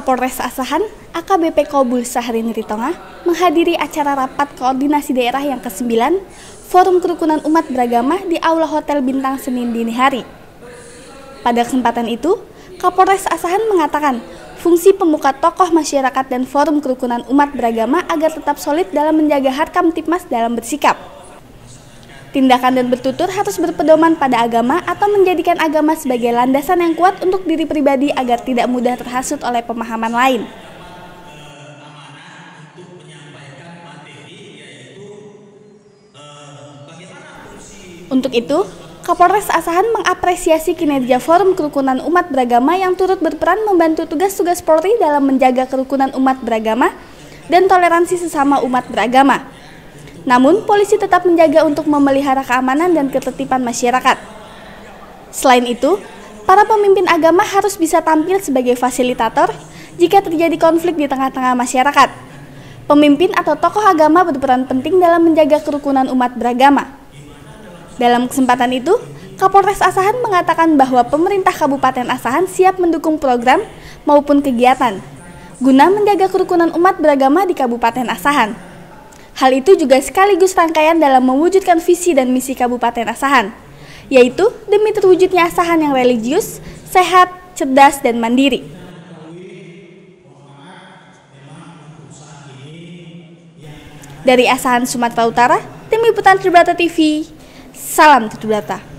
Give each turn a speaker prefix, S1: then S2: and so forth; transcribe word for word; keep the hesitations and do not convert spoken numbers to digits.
S1: Kapolres Asahan, A K B P Kobul Sahrin Ritonga, menghadiri acara rapat koordinasi daerah yang kesembilan, Forum Kerukunan Umat Beragama di Aula Hotel Bintang Senin dini hari. Pada kesempatan itu, Kapolres Asahan mengatakan, fungsi pemuka tokoh masyarakat dan Forum Kerukunan Umat Beragama agar tetap solid dalam menjaga Harkam Tipmas dalam bersikap. Tindakan dan bertutur harus berpedoman pada agama atau menjadikan agama sebagai landasan yang kuat untuk diri pribadi agar tidak mudah terhasut oleh pemahaman lain. Untuk itu, Kapolres Asahan mengapresiasi kinerja Forum Kerukunan Umat Beragama yang turut berperan membantu tugas-tugas Polri dalam menjaga kerukunan umat beragama dan toleransi sesama umat beragama. Namun, polisi tetap menjaga untuk memelihara keamanan dan ketertiban masyarakat. Selain itu, para pemimpin agama harus bisa tampil sebagai fasilitator jika terjadi konflik di tengah-tengah masyarakat. Pemimpin atau tokoh agama berperan penting dalam menjaga kerukunan umat beragama. Dalam kesempatan itu, Kapolres Asahan mengatakan bahwa pemerintah Kabupaten Asahan siap mendukung program maupun kegiatan guna menjaga kerukunan umat beragama di Kabupaten Asahan. Hal itu juga sekaligus rangkaian dalam mewujudkan visi dan misi Kabupaten Asahan, yaitu demi terwujudnya Asahan yang religius, sehat, cerdas, dan mandiri. Dari Asahan, Sumatera Utara, tim liputan Tribrata T V, salam Tribrata.